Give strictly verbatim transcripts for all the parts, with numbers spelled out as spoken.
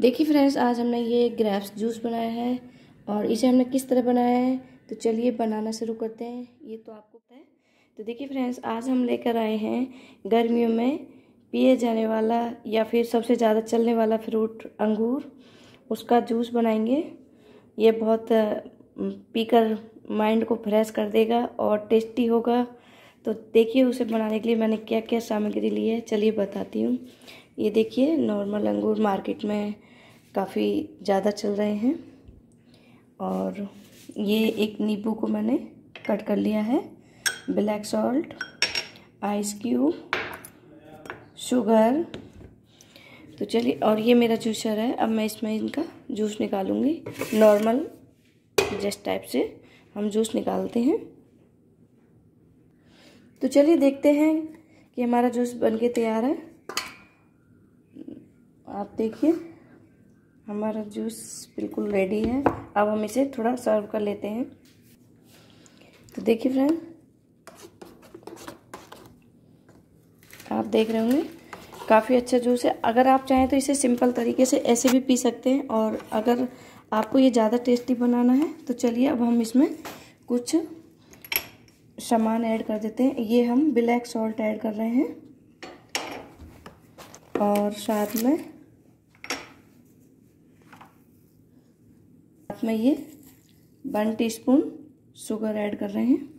देखिए फ्रेंड्स, आज हमने ये ग्रेप्स जूस बनाया है और इसे हमने किस तरह बनाया है तो चलिए बनाना शुरू करते हैं। ये तो आपको पता है। तो देखिए फ्रेंड्स, आज हम लेकर आए हैं गर्मियों में पिए जाने वाला या फिर सबसे ज़्यादा चलने वाला फ्रूट अंगूर, उसका जूस बनाएंगे। ये बहुत पीकर माइंड को फ्रेश कर देगा और टेस्टी होगा। तो देखिए उसे बनाने के लिए मैंने क्या क्या सामग्री ली है, चलिए बताती हूँ। ये देखिए नॉर्मल अंगूर मार्केट में काफ़ी ज़्यादा चल रहे हैं और ये एक नींबू को मैंने कट कर लिया है, black salt, ice cube, sugar. तो चलिए, और ये मेरा जूसर है। अब मैं इसमें इनका जूस निकालूंगी। नॉर्मल जस्ट टाइप से हम जूस निकालते हैं। तो चलिए देखते हैं कि हमारा जूस बनके तैयार है। आप देखिए हमारा जूस बिल्कुल रेडी है। अब हम इसे थोड़ा सर्व कर लेते हैं। तो देखिए फ्रेंड, आप देख रहे होंगे काफ़ी अच्छा जूस है। अगर आप चाहें तो इसे सिंपल तरीके से ऐसे भी पी सकते हैं, और अगर आपको ये ज़्यादा टेस्टी बनाना है तो चलिए अब हम इसमें कुछ सामान ऐड कर देते हैं। ये हम ब्लैक सॉल्ट ऐड कर रहे हैं और साथ में साथ में ये वन टीस्पून शुगर ऐड कर रहे हैं।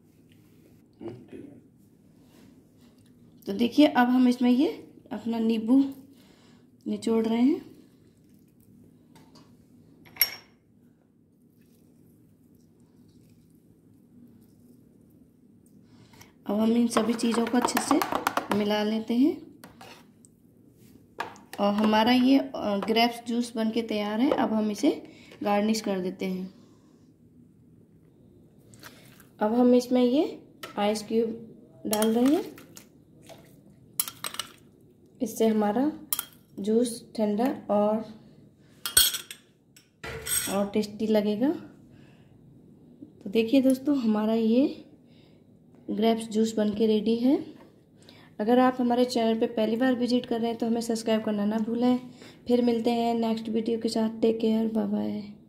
तो देखिए अब हम इसमें ये अपना नींबू निचोड़ रहे हैं। अब हम इन सभी चीज़ों को अच्छे से मिला लेते हैं और हमारा ये ग्रेप्स जूस बनके तैयार है। अब हम इसे गार्निश कर देते हैं। अब हम इसमें ये आइस क्यूब डाल रहे हैं, इससे हमारा जूस ठंडा और और टेस्टी लगेगा। तो देखिए दोस्तों, हमारा ये ग्रेप्स जूस बनके रेडी है। अगर आप हमारे चैनल पे पहली बार विजिट कर रहे हैं तो हमें सब्सक्राइब करना ना भूलें। फिर मिलते हैं नेक्स्ट वीडियो के साथ। Take care, bye bye.